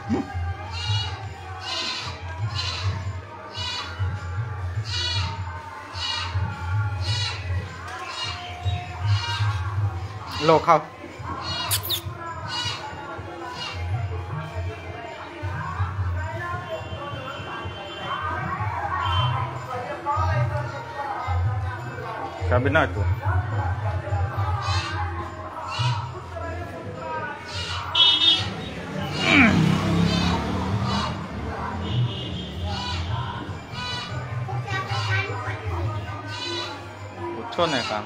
लो खाओ। कभी ना तू कुछ नहीं काम।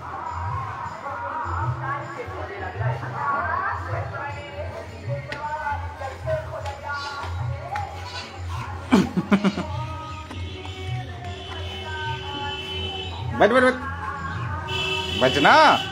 बैठ बैठ बैठ बचना।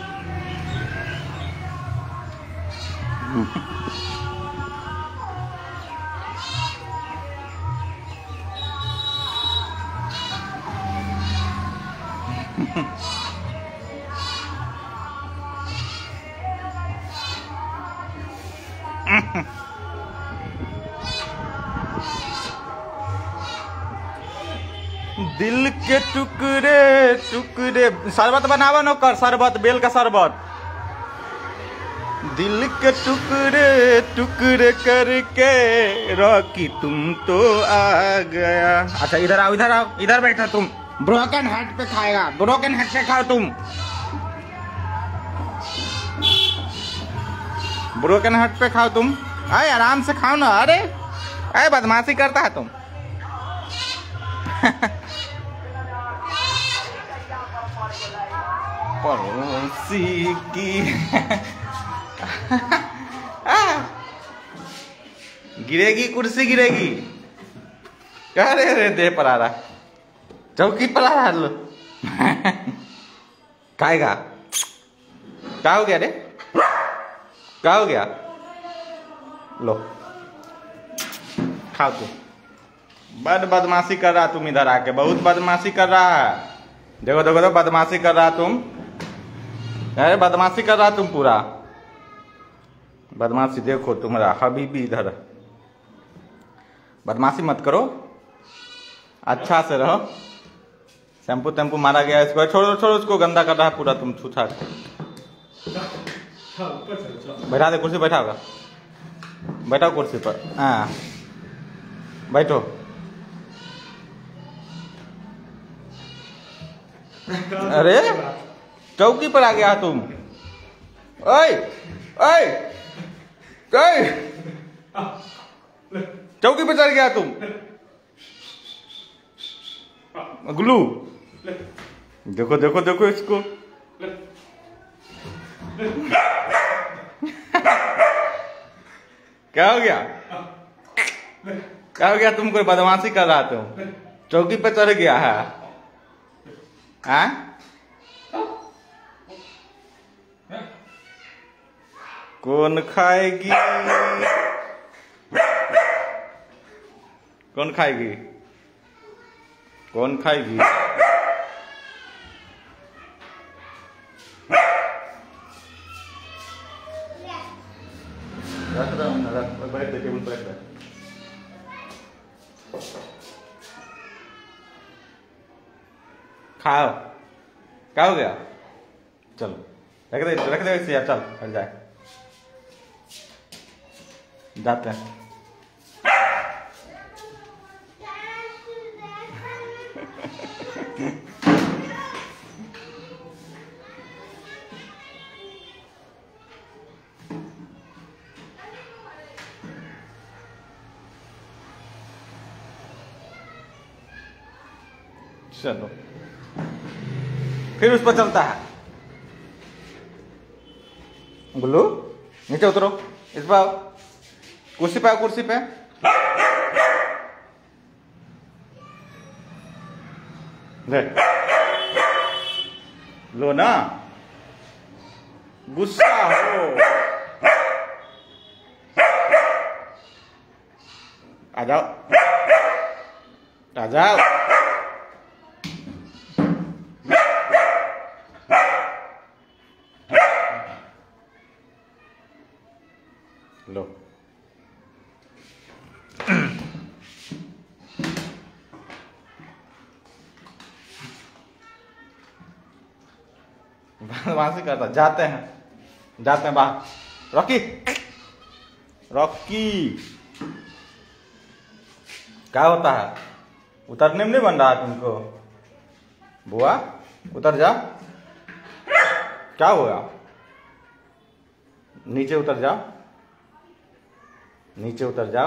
दिल के टुकड़े टुकड़े शरबत बनावा नो कर, शरबत बेल का शरबत। दिल के टुकड़े टुकड़े करके रॉकी तुम तो आ गया। अच्छा इधर आओ, इधर आओ, इधर बैठा तुम। ब्रोकन हार्ट पे खाएगा, ब्रोकन हार्ट से खाओ तुम। ब्रोकन हार्ट पे खाओ तुम। अरे आराम से खाओ ना। अरे अरे बदमाशी करता है तुम। पड़ोसी की गिरेगी कुर्सी गिरेगी। अरे अरे दे पर आ रहा, चौकी पर आ रहा। लो खाएगा। क्या हो गया रे, क्या हो गया? लो खाओ तू। बड़ बदमाशी कर रहा तुम इधर आके, बहुत बदमाशी कर रहा है। देखो देखो तो बदमाशी कर रहा तुम। अरे बदमाशी कर रहा तुम पूरा बदमाशी। देखो तुम्हारा हबीबी इधर। बदमाशी मत करो, अच्छा से रहो। शैम्पू टैम्पू मारा गया इसको। छोड़ो छोड़ो, उसको गंदा कर रहा है पूरा तुम छूछा। बैठा दे कुर्सी, बैठा होगा। बैठो कुर्सी पर। हाँ बैठो। अरे चौकी पर आ गया तुम। ओए ओए ओए, चौकी पर चढ़ गया तुम। गुल्लू देखो देखो देखो इसको। क्या हो गया, क्या हो गया? तुम कोई बदमाशी कर रहा तुम, चौकी पर चढ़ गया है। हाँ कौन खाएगी, कौन खाएगी, कौन खाएगी? बैठ दे टेबल पर। खाओ। क्या हो गया? चलो रख दे इसे यार। चल हट जाए, जाते हैं। चलो फिर उस पर चलता है। गुल्लू नीचे उतरो, इस पर आओ, कुर्सी पे आओ, कुर्सी पे। ले लो ना, गुस्सा हो। आ जाओ आ जाओ। लो वहां से करता, जाते हैं बाहर। रॉकी रॉकी, क्या होता है? उतरने में नहीं बन रहा तुमको? बुआ उतर जा, क्या हुआ? नीचे उतर जाओ, नीचे उतर जाओ।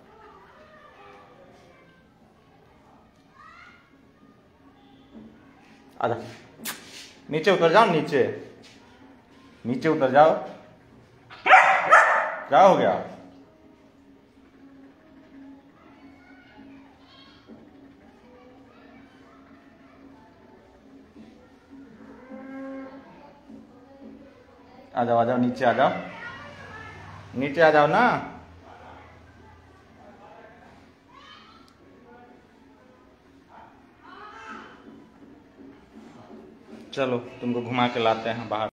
आजा, नीचे उतर जाओ, नीचे नीचे उतर जाओ। क्या हो गया? आ जाओ नीचे आ जाओ, नीचे आ जाओ ना। चलो तुमको घुमा के लाते हैं बाहर।